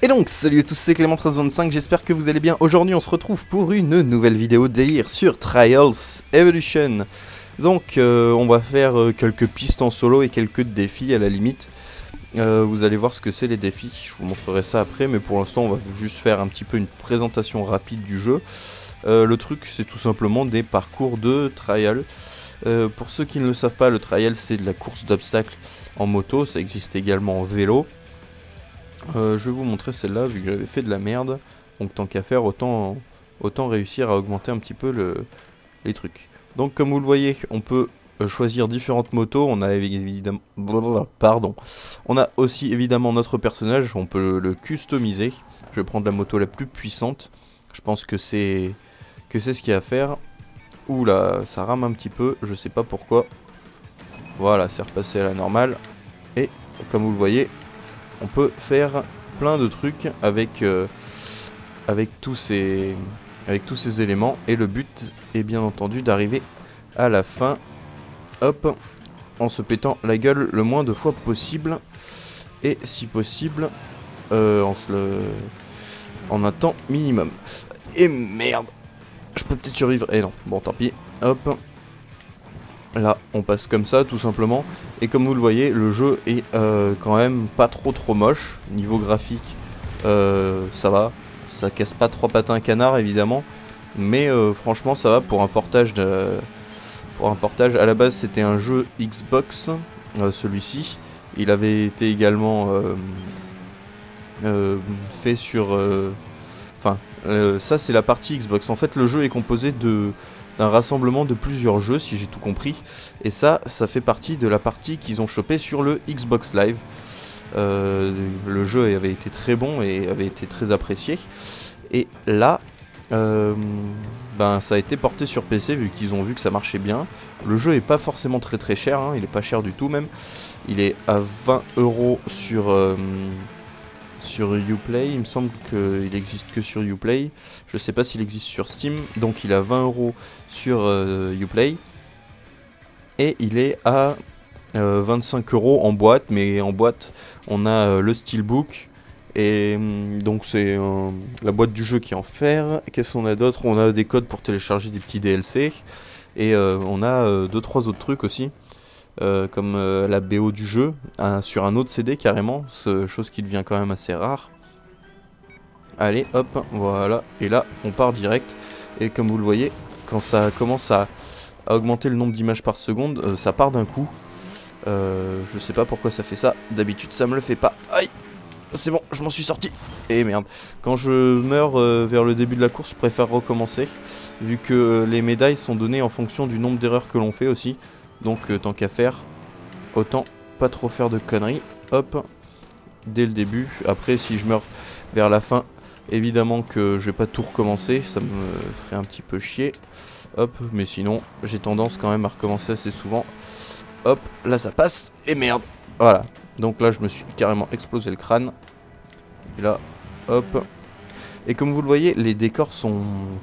Et donc, salut à tous, c'est Clément1325, j'espère que vous allez bien. Aujourd'hui, on se retrouve pour une nouvelle vidéo délire sur Trials Evolution. Donc, on va faire quelques pistes en solo et quelques défis à la limite. Vous allez voir ce que c'est les défis, je vous montrerai ça après, mais pour l'instant, on va juste faire un petit peu une présentation rapide du jeu. Le truc, c'est tout simplement des parcours de Trial. Pour ceux qui ne le savent pas, le Trial, c'est de la course d'obstacles en moto, ça existe également en vélo. Je vais vous montrer celle-là, vu que j'avais fait de la merde. Donc tant qu'à faire, autant réussir à augmenter un petit peu les trucs. Donc comme vous le voyez, on peut choisir différentes motos. On a évidemment... On a aussi évidemment notre personnage, on peut le customiser. Je vais prendre la moto la plus puissante. Je pense que c'est ce qu'il y a à faire. Ouh là, ça rame un petit peu, je sais pas pourquoi. Voilà, c'est repassé à la normale. Et comme vous le voyez, on peut faire plein de trucs avec tous ces éléments. Et le but est bien entendu d'arriver à la fin, hop, en se pétant la gueule le moins de fois possible. Et si possible, en un temps minimum. Et merde, je peux peut-être survivre. Et non, bon tant pis, hop. Là, on passe comme ça, tout simplement. Et comme vous le voyez, le jeu est quand même pas trop moche. Niveau graphique, ça va. Ça casse pas trois patins à canard, évidemment. Mais franchement, ça va pour un portage. À la base, c'était un jeu Xbox, celui-ci. Il avait été également fait sur... ça, c'est la partie Xbox. En fait, le jeu est composé d'un rassemblement de plusieurs jeux, si j'ai tout compris. Et ça fait partie de la partie qu'ils ont chopé sur le Xbox Live. Le jeu avait été très bon et avait été très apprécié. Et là, ça a été porté sur PC, vu qu'ils ont vu que ça marchait bien. Le jeu est pas forcément très cher, hein, il est pas cher du tout même. Il est à 20 € sur Uplay, il me semble qu'il existe que sur Uplay. Je sais pas s'il existe sur Steam, donc il a 20 € sur Uplay. Et il est à 25 € en boîte, mais en boîte on a le steelbook. Et donc c'est la boîte du jeu qui est en fer. Qu'est-ce qu'on a d'autre? On a des codes pour télécharger des petits DLC. Et on a 2-3 autres trucs aussi. Comme la BO du jeu, sur un autre CD carrément, chose qui devient quand même assez rare. Allez, hop, voilà, et là, on part direct. Et comme vous le voyez, quand ça commence à augmenter le nombre d'images par seconde, ça part d'un coup. Je sais pas pourquoi ça fait ça, d'habitude ça me le fait pas. Aïe, c'est bon, je m'en suis sorti. Et merde, quand je meurs vers le début de la course, je préfère recommencer, vu que les médailles sont données en fonction du nombre d'erreurs que l'on fait aussi. Donc tant qu'à faire, autant pas trop faire de conneries. Hop, dès le début. Après, si je meurs vers la fin, évidemment que je vais pas tout recommencer, ça me ferait un petit peu chier. Hop, mais sinon, j'ai tendance quand même à recommencer assez souvent. Hop, là ça passe, et merde. Voilà, donc là je me suis carrément explosé le crâne. Et là, hop. Et comme vous le voyez, les décors sont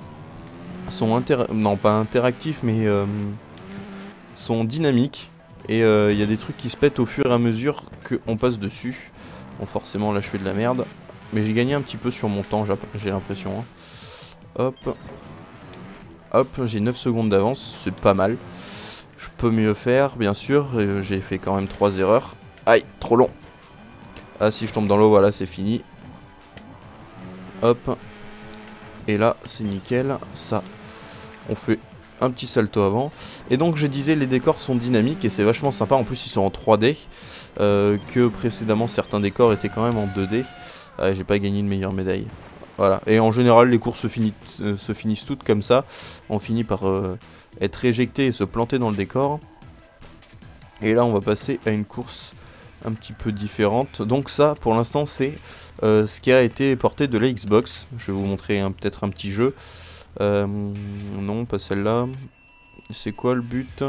non pas interactifs, mais sont dynamiques. Et il y a des trucs qui se pètent au fur et à mesure qu'on passe dessus. Bon, forcément là je fais de la merde, mais j'ai gagné un petit peu sur mon temps, j'ai l'impression, hein. Hop, hop, j'ai 9 secondes d'avance, c'est pas mal. Je peux mieux faire, bien sûr. J'ai fait quand même 3 erreurs. Aïe, trop long. Ah, si je tombe dans l'eau, voilà, c'est fini. Hop. Et là, c'est nickel. Ça, on fait un petit salto avant. Et donc, je disais, les décors sont dynamiques et c'est vachement sympa. En plus, ils sont en 3D. Que précédemment, certains décors étaient quand même en 2D. J'ai pas gagné une meilleure médaille. Voilà. Et en général, les courses se finissent toutes comme ça. On finit par être éjecté et se planter dans le décor. Et là, on va passer à une course un petit peu différente. Donc ça, pour l'instant, c'est ce qui a été porté de la Xbox. Je vais vous montrer peut-être un petit jeu. Non, pas celle-là. C'est quoi le but?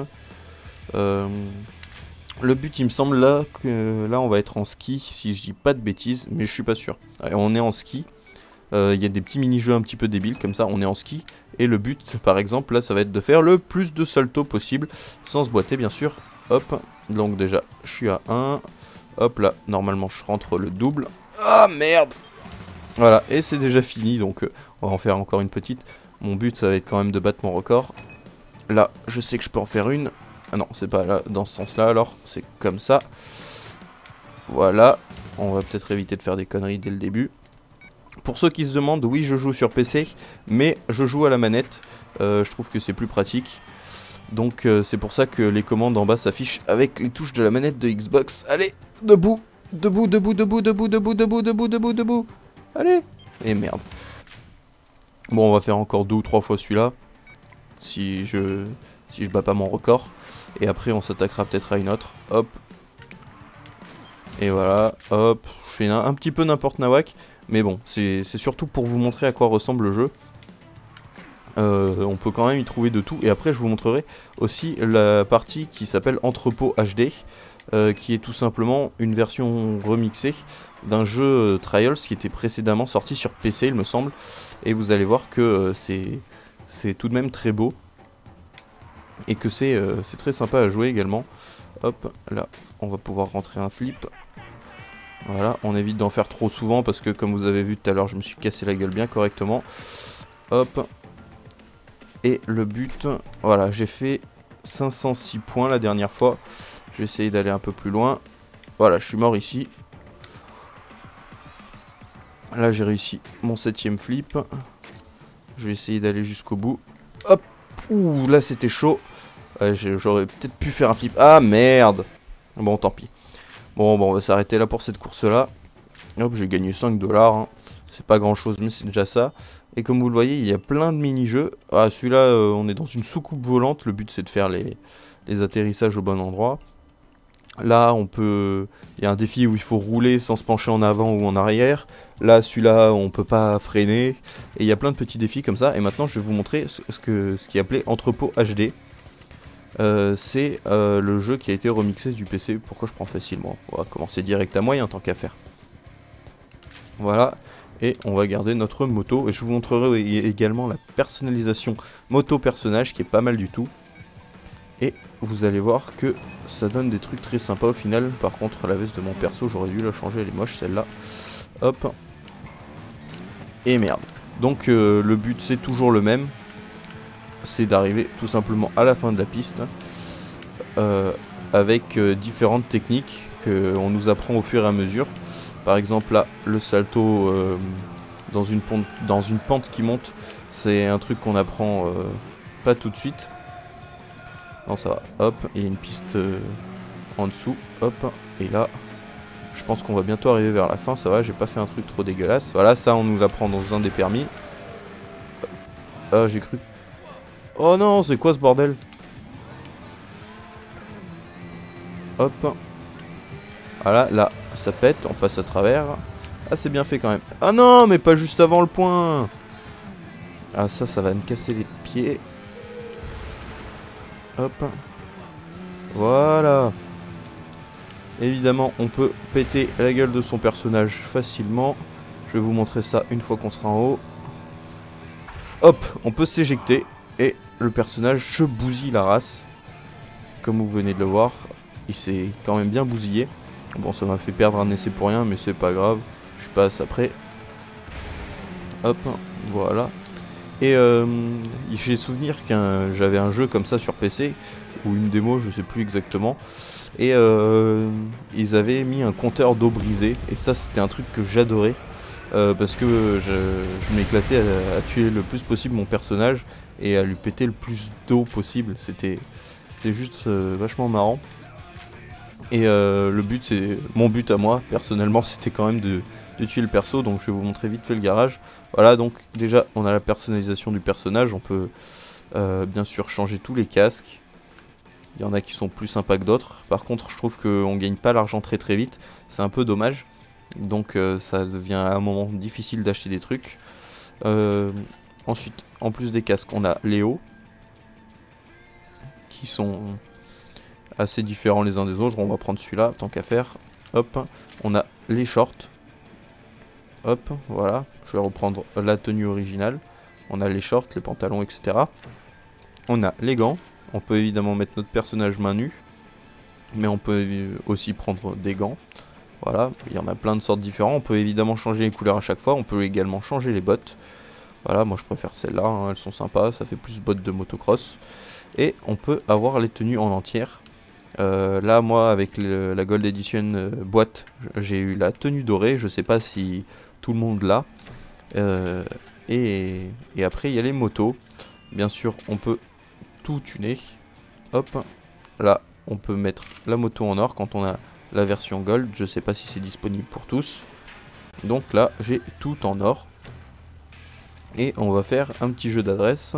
Le but, il me semble là que là, on va être en ski, si je dis pas de bêtises, mais je suis pas sûr. Allez, on est en ski. Il y a des petits mini-jeux un petit peu débiles, comme ça, on est en ski. Et le but, par exemple, là, ça va être de faire le plus de saltos possible, sans se boiter, bien sûr. Hop, donc déjà, je suis à 1. Hop là, normalement, je rentre le double. Ah, merde! Voilà, et c'est déjà fini, donc on va en faire encore une petite. Mon but, ça va être quand même de battre mon record. Là, je sais que je peux en faire une. Ah non, c'est pas là, dans ce sens-là, alors c'est comme ça. Voilà, on va peut-être éviter de faire des conneries dès le début. Pour ceux qui se demandent, oui, je joue sur PC, mais je joue à la manette. Je trouve que c'est plus pratique. Donc c'est pour ça que les commandes en bas s'affichent avec les touches de la manette de Xbox. Allez, debout, debout, debout, debout, debout, debout, debout, debout, debout, debout. Allez. Et merde. Bon, on va faire encore 2 ou 3 fois celui-là. Si je bats pas mon record. Et après, on s'attaquera peut-être à une autre. Hop. Et voilà, hop. Je fais un petit peu n'importe nawak. Mais bon, c'est surtout pour vous montrer à quoi ressemble le jeu. On peut quand même y trouver de tout. Et après, je vous montrerai aussi la partie qui s'appelle Entrepôt HD. Qui est tout simplement une version remixée d'un jeu Trials qui était précédemment sorti sur PC, il me semble. Et vous allez voir que c'est tout de même très beau. Et que c'est très sympa à jouer également. Hop, là, on va pouvoir rentrer un flip. Voilà, on évite d'en faire trop souvent parce que comme vous avez vu tout à l'heure, je me suis cassé la gueule bien correctement. Hop. Et le but, voilà, j'ai fait 506 points la dernière fois. Je vais essayer d'aller un peu plus loin. Voilà, je suis mort ici. Là, j'ai réussi mon 7ème flip. Je vais essayer d'aller jusqu'au bout. Hop. Ouh, là, c'était chaud. Ouais, j'aurais peut-être pu faire un flip. Ah, merde. Bon, tant pis. Bon, on va s'arrêter là pour cette course-là. Hop, j'ai gagné 5 $. Hein. C'est pas grand-chose, mais c'est déjà ça. Et comme vous le voyez, il y a plein de mini-jeux. Ah, celui-là, on est dans une soucoupe volante. Le but, c'est de faire les atterrissages au bon endroit. Là, il y a un défi où il faut rouler sans se pencher en avant ou en arrière. Là, celui-là, on peut pas freiner. Et il y a plein de petits défis comme ça. Et maintenant, je vais vous montrer ce qui est appelé Entrepôt HD. C'est le jeu qui a été remixé du PC. Pourquoi je prends facilement? On va commencer direct à moyen tant qu'à faire. Voilà. Et on va garder notre moto. Et je vous montrerai également la personnalisation moto-personnage qui est pas mal du tout. Et vous allez voir que ça donne des trucs très sympas au final. Par contre, la veste de mon perso, j'aurais dû la changer, elle est moche celle-là. Hop. Et merde. Donc le but c'est toujours le même. C'est d'arriver tout simplement à la fin de la piste. Avec différentes techniques qu'on nous apprend au fur et à mesure. Par exemple là, le salto dans une pente qui monte. C'est un truc qu'on apprend pas tout de suite. Non, ça va. Hop, il y a une piste en dessous. Hop, et là, je pense qu'on va bientôt arriver vers la fin. Ça va, j'ai pas fait un truc trop dégueulasse. Voilà, ça, on nous apprend dans un des permis. Ah, j'ai cru. Oh non, c'est quoi ce bordel? Hop. Voilà, là, ça pète, on passe à travers. Ah, c'est bien fait quand même. Ah non, mais pas juste avant le point. Ah, ça va me casser les pieds. Hop. Voilà. Évidemment, on peut péter la gueule de son personnage facilement. Je vais vous montrer ça une fois qu'on sera en haut. Hop, on peut s'éjecter. Et le personnage se bousille la race. Comme vous venez de le voir. Il s'est quand même bien bousillé. Bon, ça m'a fait perdre un essai pour rien, mais c'est pas grave. Je passe après. Hop, voilà. Et j'ai souvenir que j'avais un jeu comme ça sur PC, ou une démo, je sais plus exactement. Et ils avaient mis un compteur d'eau brisée. Et ça, c'était un truc que j'adorais. Parce que je m'éclatais à tuer le plus possible mon personnage et à lui péter le plus d'eau possible. C'était juste vachement marrant. Et mon but à moi, personnellement, c'était quand même de tuer le perso. Donc je vais vous montrer vite fait le garage. Voilà, donc déjà, on a la personnalisation du personnage. On peut bien sûr changer tous les casques. Il y en a qui sont plus sympas que d'autres. Par contre, je trouve qu'on gagne pas l'argent très très vite. C'est un peu dommage. Donc ça devient à un moment difficile d'acheter des trucs. Ensuite, en plus des casques, on a les hauts. Qui sont assez différents les uns des autres. On va prendre celui-là, tant qu'à faire. Hop, on a les shorts. Hop, voilà. Je vais reprendre la tenue originale. On a les shorts, les pantalons, etc. On a les gants. On peut évidemment mettre notre personnage main nue. Mais on peut aussi prendre des gants. Voilà, il y en a plein de sortes différentes. On peut évidemment changer les couleurs à chaque fois. On peut également changer les bottes. Voilà, moi je préfère celles-là, hein, elles sont sympas, ça fait plus bottes de motocross. Et on peut avoir les tenues en entière. Là, moi, avec la Gold Edition boîte, j'ai eu la tenue dorée. Je sais pas si tout le monde l'a. Et après, il y a les motos. Bien sûr, on peut tout tuner. Hop, là, on peut mettre la moto en or quand on a la version Gold. Je sais pas si c'est disponible pour tous. Donc là, j'ai tout en or. Et on va faire un petit jeu d'adresse.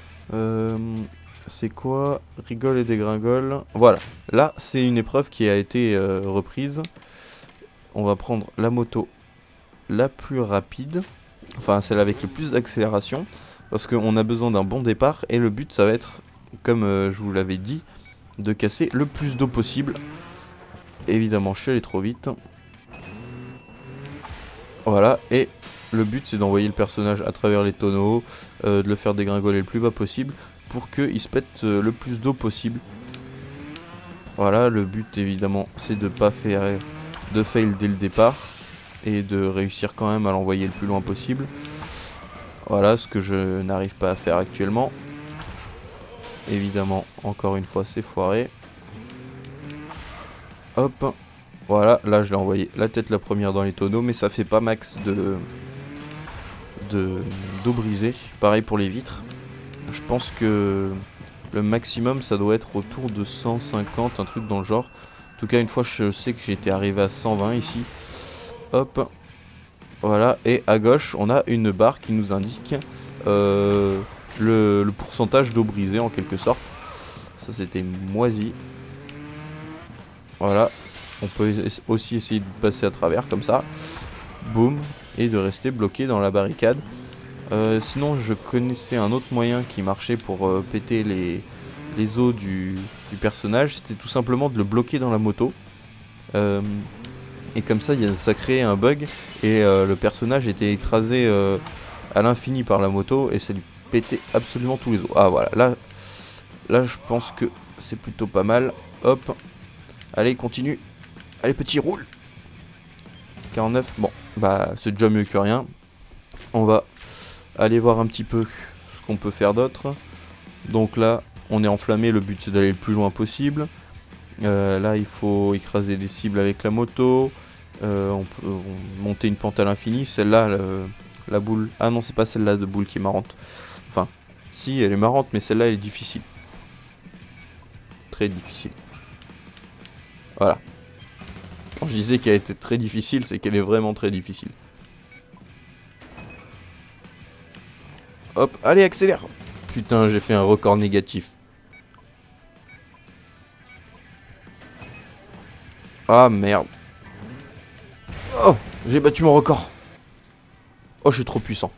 C'est quoi? Rigole et dégringole. Voilà. Là, c'est une épreuve qui a été reprise. On va prendre la moto la plus rapide. Enfin, celle avec le plus d'accélération. Parce qu'on a besoin d'un bon départ. Et le but, ça va être, comme je vous l'avais dit, de casser le plus d'eau possible. Évidemment, je suis allé trop vite. Voilà. Et le but, c'est d'envoyer le personnage à travers les tonneaux. De le faire dégringoler le plus bas possible. Pour qu'il se pète le plus d'eau possible. Voilà, le but évidemment c'est de pas faire de fail dès le départ. Et de réussir quand même à l'envoyer le plus loin possible. Voilà, ce que je n'arrive pas à faire actuellement. Évidemment, encore une fois c'est foiré. Hop, voilà, là je l'ai envoyé la tête la première dans les tonneaux. Mais ça fait pas max d'eau brisée. Pareil pour les vitres. Je pense que le maximum ça doit être autour de 150, un truc dans le genre. En tout cas une fois je sais que j'étais arrivé à 120 ici. Hop. Voilà, et à gauche on a une barre qui nous indique le pourcentage d'eau brisée en quelque sorte. Ça c'était moisi. Voilà, on peut aussi essayer de passer à travers comme ça. Boum, et de rester bloqué dans la barricade. Sinon je connaissais un autre moyen qui marchait pour péter les os du personnage. C'était tout simplement de le bloquer dans la moto. Et comme ça ça créait un bug. Et le personnage était écrasé à l'infini par la moto. Et ça lui pétait absolument tous les os. Ah voilà, là je pense que c'est plutôt pas mal. Hop, allez continue. Allez petit roule. 49, bon bah c'est déjà mieux que rien. On va aller voir un petit peu ce qu'on peut faire d'autre. Donc là, on est enflammé, le but c'est d'aller le plus loin possible. Là, il faut écraser des cibles avec la moto. On peut monter une pente à l'infini. Celle-là, la boule... Ah non, c'est pas celle-là de boule qui est marrante. Enfin, si, elle est marrante, mais celle-là, elle est difficile. Très difficile. Voilà. Quand je disais qu'elle était très difficile, c'est qu'elle est vraiment très difficile. Hop, allez, accélère. Putain, j'ai fait un record négatif. Ah, merde. Oh, j'ai battu mon record. Oh, je suis trop puissant.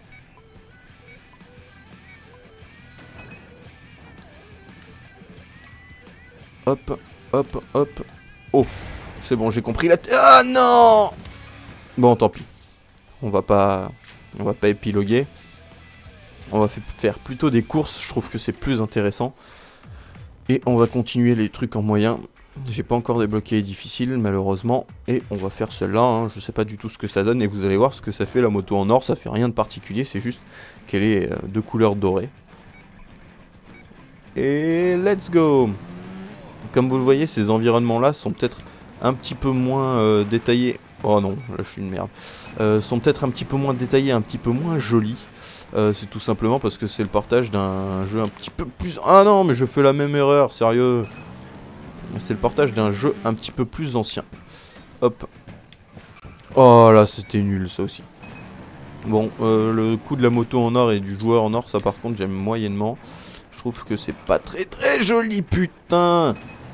Hop, hop, hop. Oh, c'est bon, j'ai compris la... Ah, non. Bon, tant pis. On va pas épiloguer. On va faire plutôt des courses, je trouve que c'est plus intéressant. Et on va continuer les trucs en moyen. J'ai pas encore débloqué les difficiles malheureusement. Et on va faire celle-là, hein. Je sais pas du tout ce que ça donne. Et vous allez voir ce que ça fait la moto en or. Ça fait rien de particulier, c'est juste qu'elle est de couleur dorée. Et let's go. Comme vous le voyez, ces environnements-là sont peut-être un petit peu moins détaillés. Oh non, là je suis une merde. Sont peut-être un petit peu moins détaillés, un petit peu moins jolis. C'est tout simplement parce que c'est le portage d'un jeu un petit peu plus... Ah non, mais je fais la même erreur, sérieux. C'est le portage d'un jeu un petit peu plus ancien. Hop. Oh là, c'était nul ça aussi. Bon, le coup de la moto en or et du joueur en or, ça par contre j'aime moyennement. Je trouve que c'est pas très très joli, putain.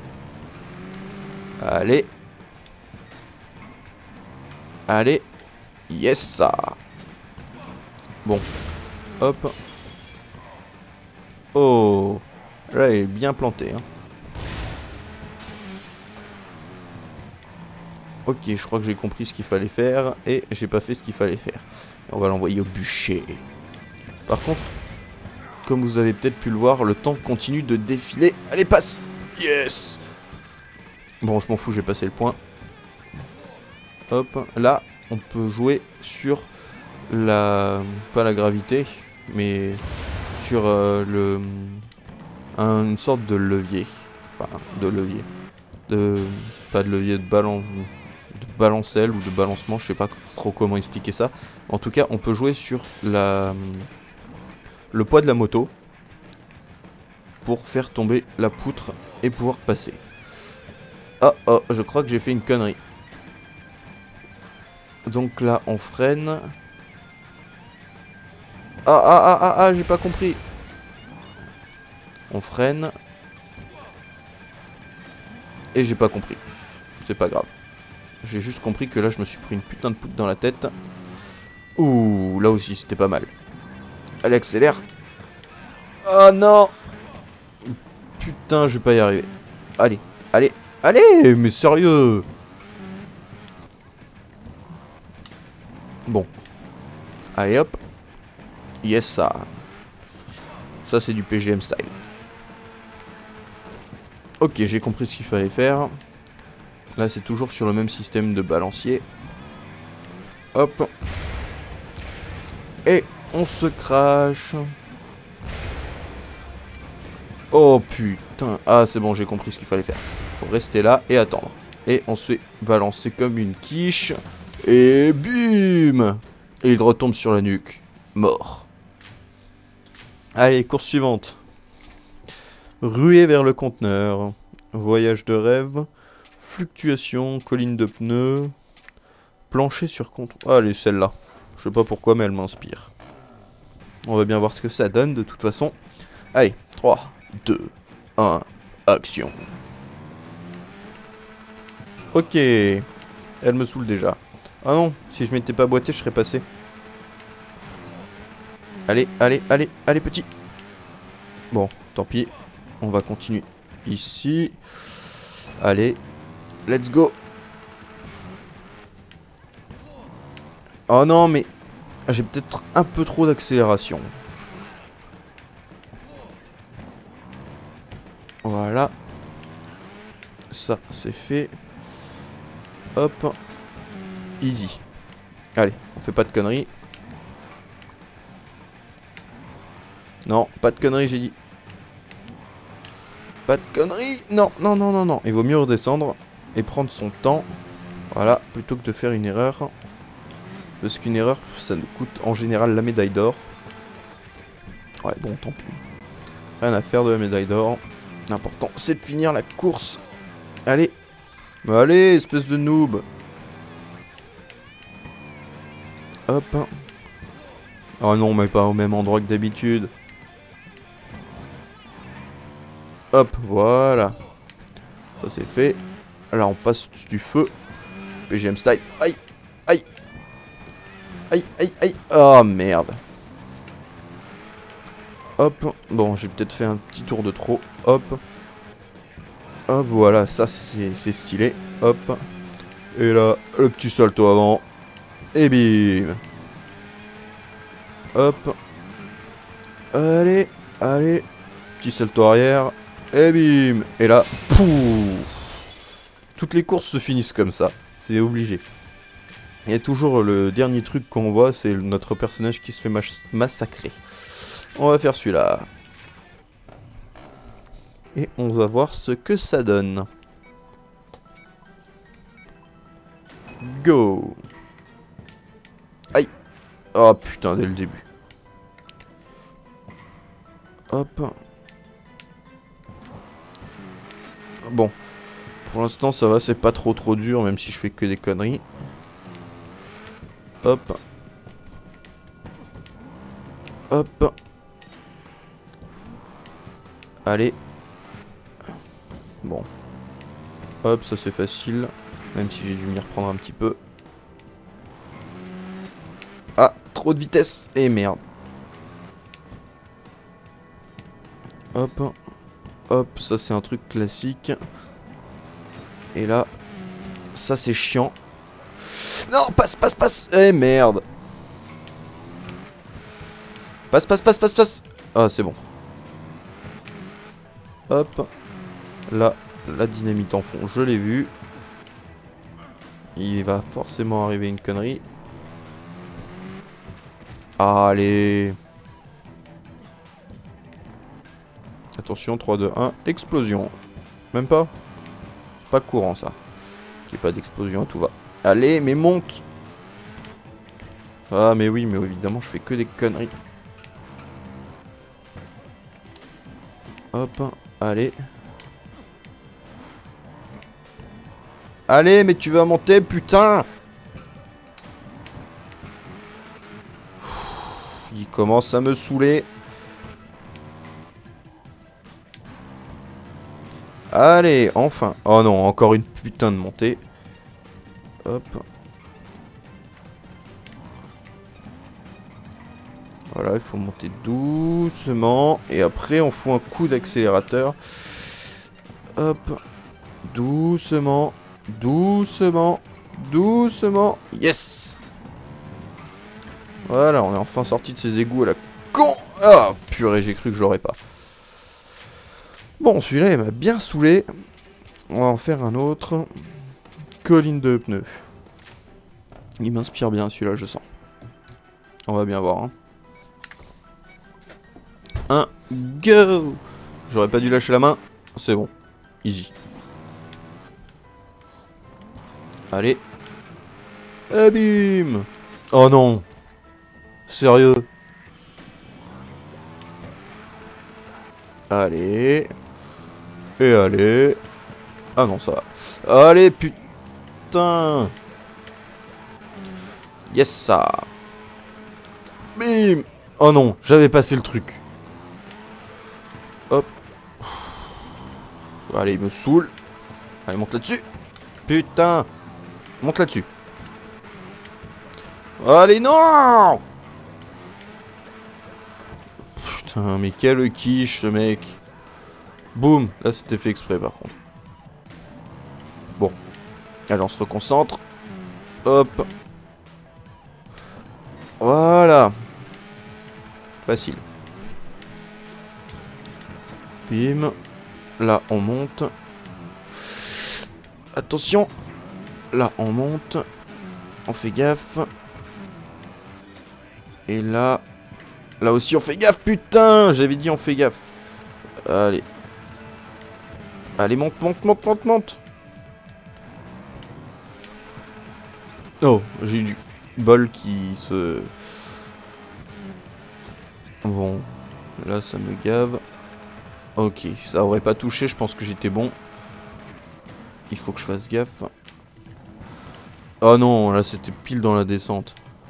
Allez. Allez. Yes, ça. Bon. Hop. Oh. Là, il est bien planté. Hein. Ok, je crois que j'ai compris ce qu'il fallait faire. Et j'ai pas fait ce qu'il fallait faire. Et on va l'envoyer au bûcher. Par contre, comme vous avez peut-être pu le voir, le temps continue de défiler. Allez, passe. Yes. Bon, je m'en fous, j'ai passé le point. Hop, là, on peut jouer sur la... pas la gravité, mais sur une sorte de levier. Enfin, de levier. Pas de levier, de balancelle ou de balancement, je sais pas trop comment expliquer ça. En tout cas, on peut jouer sur le poids de la moto pour faire tomber la poutre et pouvoir passer. Ah, oh, je crois que j'ai fait une connerie. Donc là, on freine. Ah, j'ai pas compris. On freine. Et j'ai pas compris. C'est pas grave. J'ai juste compris que là, je me suis pris une putain de poutre dans la tête. Ouh, là aussi, c'était pas mal. Allez, accélère. Oh non. Putain, je vais pas y arriver. Allez, allez, allez, mais sérieux. Bon. Allez, hop. Yes, ça. Ça, c'est du PGM style. Ok, j'ai compris ce qu'il fallait faire. Là, c'est toujours sur le même système de balancier. Hop. Et on se crache. Oh putain. Ah, c'est bon, j'ai compris ce qu'il fallait faire. Faut rester là et attendre. Et on se fait balancer comme une quiche. Et bim. Et il retombe sur la nuque. Mort. Allez, course suivante. Ruée vers le conteneur. Voyage de rêve. Fluctuation. Colline de pneus. Plancher sur contrôle. Allez, celle-là. Je sais pas pourquoi, mais elle m'inspire. On va bien voir ce que ça donne de toute façon. Allez, 3, 2, 1, action. Ok. Elle me saoule déjà. Ah non, si je m'étais pas boité, je serais passé. Allez, allez, allez, allez, petit. Bon, tant pis. On va continuer ici. Allez, let's go. Oh non, mais j'ai peut-être un peu trop d'accélération. Voilà. Ça, c'est fait. Hop. Easy. Allez, on fait pas de conneries. Non, pas de conneries, j'ai dit. Pas de conneries. Non, non, non, non, non. Il vaut mieux redescendre et prendre son temps. Voilà, plutôt que de faire une erreur. Parce qu'une erreur, ça nous coûte en général la médaille d'or. Ouais, bon, tant pis. Rien à faire de la médaille d'or. L'important, c'est de finir la course. Allez. Allez, espèce de noob. Hop. Oh non, mais pas au même endroit que d'habitude. Hop, voilà. Ça c'est fait. Là on passe du feu. PGM style. Aïe. Aïe. Aïe, aïe, aïe. Oh merde. Hop. Bon, j'ai peut-être fait un petit tour de trop. Hop. Hop, voilà. Ça c'est stylé. Hop. Et là, le petit salto avant. Et bim. Hop. Allez. Allez. Petit salto arrière. Et bim. Et là, pouf. Toutes les courses se finissent comme ça. C'est obligé. Il y a toujours le dernier truc qu'on voit, c'est notre personnage qui se fait massacrer. On va faire celui-là. Et on va voir ce que ça donne. Go. Aïe. Oh putain, dès le début. Hop. Bon. Pour l'instant, ça va, c'est pas trop dur, même si je fais que des conneries. Hop. Hop. Allez. Bon. Hop, ça c'est facile. Même si j'ai dû m'y reprendre un petit peu. Ah, trop de vitesse. Et merde. Hop. Hop, ça c'est un truc classique. Et là, ça c'est chiant. Non, passe. Eh merde. Passe. Ah, c'est bon. Hop. Là, la dynamite en fond, je l'ai vu. Il va forcément arriver une connerie. Allez. Attention, 3, 2, 1, explosion. Même pas? C'est pas courant ça. Qu'il n'y ait pas d'explosion, tout va. Allez, mais monte. Ah, mais oui, mais évidemment, je fais que des conneries. Hop, allez. Allez, mais tu vas monter, putain! Il commence à me saouler. Allez, enfin. Oh non, encore une putain de montée. Hop. Voilà, il faut monter doucement. Et après, on fout un coup d'accélérateur. Hop. Doucement. Doucement. Doucement. Yes! Voilà, on est enfin sorti de ces égouts à la con. Ah, purée, j'ai cru que je l'aurais pas. Bon, celui-là, il m'a bien saoulé. On va en faire un autre. Colline de pneus. Il m'inspire bien, celui-là, je sens. On va bien voir, hein. Un go! J'aurais pas dû lâcher la main. C'est bon. Easy. Allez. Et bim! Oh non! Sérieux? Allez. Et allez. Ah non, ça va. Allez, putain! Yes, ça! Bim! Oh non, j'avais passé le truc. Hop. Allez, il me saoule. Allez, monte là-dessus. Putain! Monte là-dessus. Allez, non! Putain, mais quel quiche, ce mec. Boum! Là, c'était fait exprès, par contre. Bon. Allez, on se reconcentre. Hop. Voilà. Facile. Bim. Là, on monte. Attention. Là, on monte. On fait gaffe. Et là... Là aussi, on fait gaffe, putain! J'avais dit on fait gaffe. Allez. Allez, monte, monte, monte, monte, monte. Oh, j'ai eu du bol qui se... Bon. Là, ça me gave. Ok, ça aurait pas touché, je pense que j'étais bon. Il faut que je fasse gaffe. Oh non, là, c'était pile dans la descente.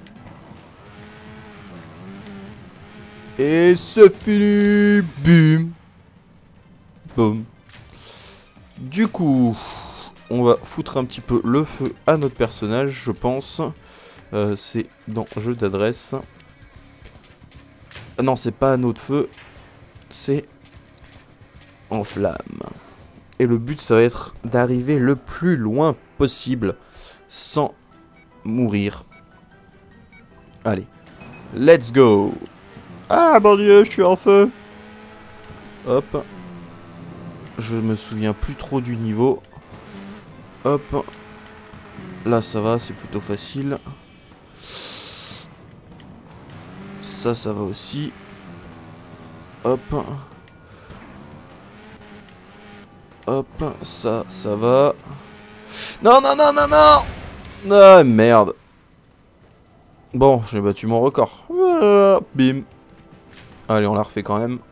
Et c'est fini. Bim. Boum. Du coup, on va foutre un petit peu le feu à notre personnage, je pense. C'est dans jeu d'adresse. Non, c'est pas à notre feu. C'est en flamme. Et le but, ça va être d'arriver le plus loin possible sans mourir. Allez. Let's go. Ah, mon Dieu, je suis en feu. Hop. Je me souviens plus trop du niveau. Hop. Là, ça va, c'est plutôt facile. Ça va aussi. Hop. Hop, ça va. Non, non, non, non, non. Ah, merde. Bon, j'ai battu mon record. Bim. Allez, on la refait quand même.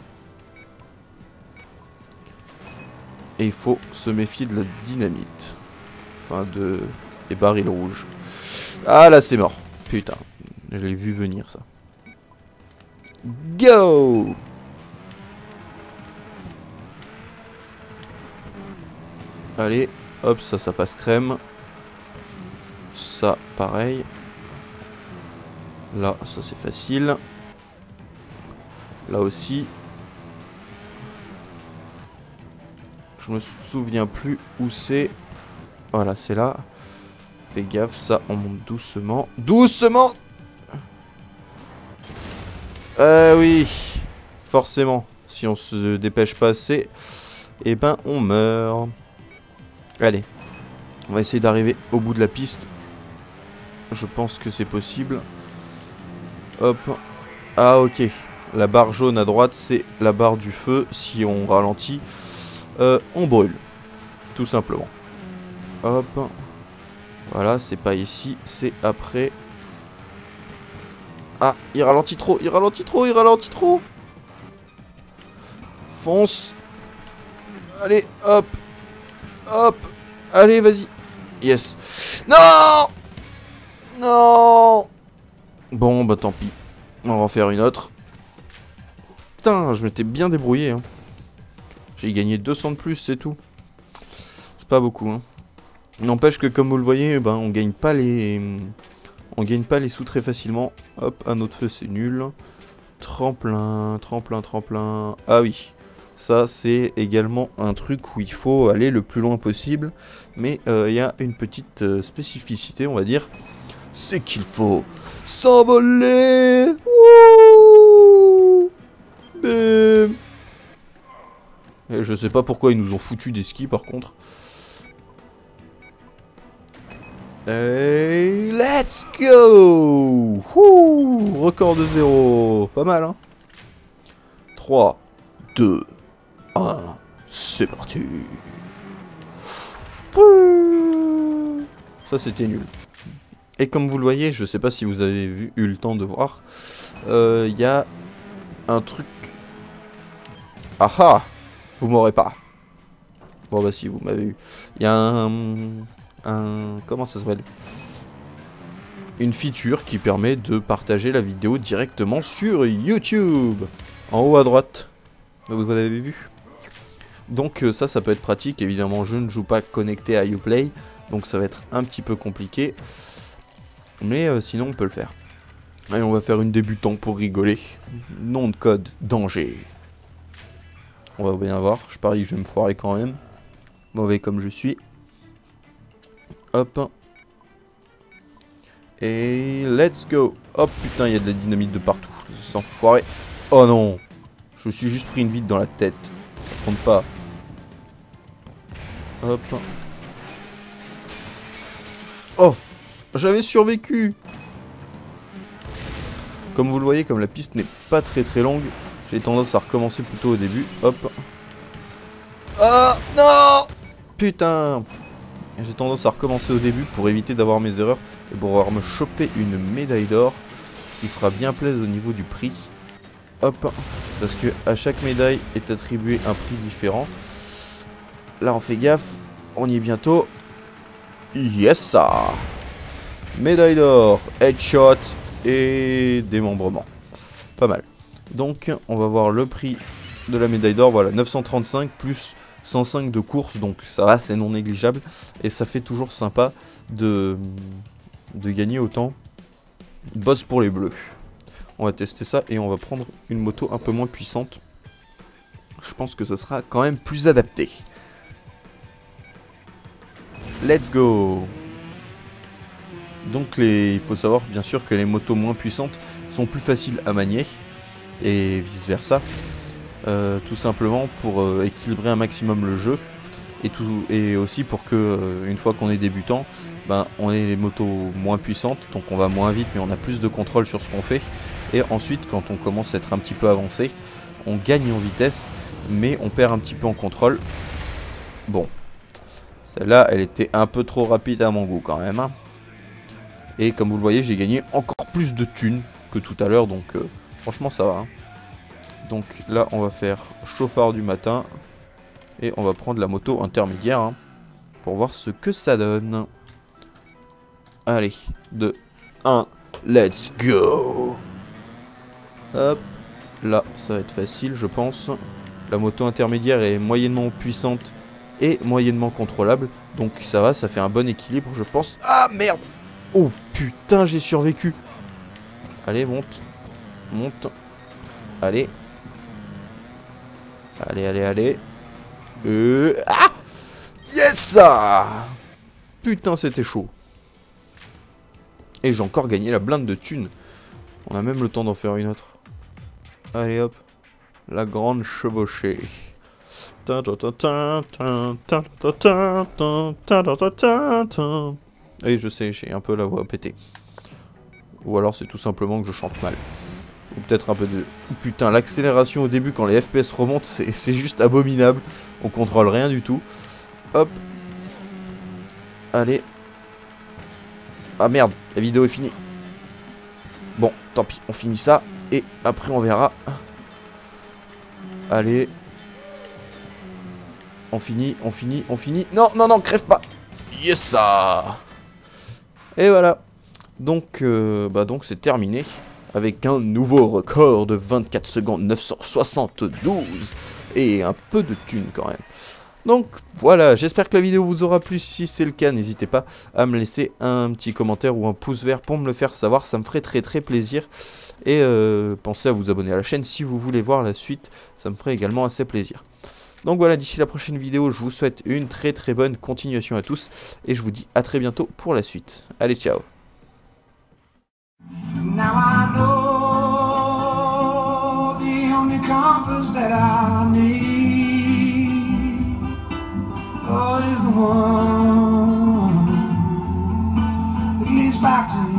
Et il faut se méfier de la dynamite. Enfin, des barils rouges. Ah, là, c'est mort. Putain, je l'ai vu venir, ça. Go! Allez, hop, ça passe crème. Ça, pareil. Là, ça c'est facile. Là aussi. Je me souviens plus où c'est. Voilà, c'est là. Fais gaffe, ça, on monte doucement. Doucement! Oui. Forcément. Si on se dépêche pas assez, eh ben, on meurt. Allez. On va essayer d'arriver au bout de la piste. Je pense que c'est possible. Hop. Ah ok. La barre jaune à droite, c'est la barre du feu. Si on ralentit, on brûle. Tout simplement. Hop. Voilà, c'est pas ici, c'est après. Ah, il ralentit trop, il ralentit trop, il ralentit trop. Fonce. Allez, hop. Hop. Allez, vas-y. Yes. Non. Non. Bon, bah tant pis. On va en faire une autre. Putain, je m'étais bien débrouillé. Hein. J'ai gagné 200 de plus, c'est tout. C'est pas beaucoup. Hein. N'empêche que, comme vous le voyez, ben, on gagne pas les sous très facilement. Hop, un autre feu, c'est nul. Tremplin, tremplin, tremplin. Ah oui. Ça, c'est également un truc où il faut aller le plus loin possible. Mais il y a une petite spécificité, on va dire. C'est qu'il faut s'envoler. Wouh. Bim. Et je sais pas pourquoi ils nous ont foutu des skis, par contre. Et let's go. Wouh. Record de 0. Pas mal, hein. 3, 2, 1, c'est parti. Ça c'était nul. Et comme vous le voyez, je sais pas si vous avez eu le temps de voir, il y a un truc. Ah ah, vous m'aurez pas. Bon bah si, vous m'avez eu. Il y a un comment ça s'appelle? Une feature qui permet de partager la vidéo directement sur YouTube. En haut à droite. Vous avez vu? Donc ça peut être pratique. Évidemment, je ne joue pas connecté à Uplay. Donc ça va être un petit peu compliqué. Mais sinon, on peut le faire. Allez, on va faire une débutant pour rigoler. Nom de code, danger. On va bien voir. Je parie que je vais me foirer quand même. Mauvais comme je suis. Hop. Et let's go. Hop, putain, il y a de la dynamite de partout. Ces enfoirés. Oh non. Je me suis juste pris une vide dans la tête. Ça compte pas. Hop. Oh, j'avais survécu. Comme vous le voyez, comme la piste n'est pas très longue, j'ai tendance à recommencer plutôt au début. Hop. Ah non. Putain. J'ai tendance à recommencer au début pour éviter d'avoir mes erreurs et pour pouvoir me choper une médaille d'or qui fera bien plaisir au niveau du prix. Hop, parce que à chaque médaille est attribué un prix différent. Là on fait gaffe, on y est bientôt. Yes ça. Médaille d'or, headshot et démembrement. Pas mal. Donc on va voir le prix de la médaille d'or. Voilà, 935 plus 105 de course, donc ça va, c'est non négligeable. Et ça fait toujours sympa de gagner autant. Boss pour les bleus. On va tester ça et on va prendre une moto un peu moins puissante. Je pense que ça sera quand même plus adapté. Let's go. Donc il faut savoir bien sûr que les motos moins puissantes sont plus faciles à manier. Et vice versa. Tout simplement pour équilibrer un maximum le jeu. Et aussi pour que une fois qu'on est débutant, ben, on ait les motos moins puissantes. Donc on va moins vite mais on a plus de contrôle sur ce qu'on fait. Et ensuite, quand on commence à être un petit peu avancé, on gagne en vitesse, mais on perd un petit peu en contrôle. Bon, celle-là, elle était un peu trop rapide à mon goût quand même. Hein. Et comme vous le voyez, j'ai gagné encore plus de thunes que tout à l'heure, donc franchement, ça va. Hein. Donc là, on va faire chauffard du matin, et on va prendre la moto intermédiaire, hein, pour voir ce que ça donne. Allez, 2, 1, let's go! Hop, là ça va être facile je pense. La moto intermédiaire est moyennement puissante et moyennement contrôlable. Donc ça va, ça fait un bon équilibre je pense. Ah merde. Oh putain j'ai survécu. Allez monte. Monte. Allez. Allez allez allez. Ah. Yes. Putain c'était chaud. Et j'ai encore gagné la blinde de thunes. On a même le temps d'en faire une autre. Allez hop, la grande chevauchée. Oui, je sais, j'ai un peu la voix pétée. Ou alors c'est tout simplement que je chante mal. Ou peut-être un peu de... Putain, l'accélération au début quand les FPS remontent, c'est juste abominable. On contrôle rien du tout. Hop. Allez. Ah merde, la vidéo est finie. Bon, tant pis, on finit ça. Et après on verra. Allez. On finit, on finit, on finit. Non, non, non, crève pas. Yes ça. Et voilà. Donc c'est terminé. Avec un nouveau record de 24 secondes 972. Et un peu de thunes quand même. Donc voilà, j'espère que la vidéo vous aura plu. Si c'est le cas, n'hésitez pas à me laisser un petit commentaire ou un pouce vert pour me le faire savoir. Ça me ferait très très plaisir. Et pensez à vous abonner à la chaîne si vous voulez voir la suite. Ça me ferait également assez plaisir. Donc voilà, d'ici la prochaine vidéo, je vous souhaite une très très bonne continuation à tous. Et je vous dis à très bientôt pour la suite. Allez, ciao. Now I know the only compass that I need, oh, is the one that leads back to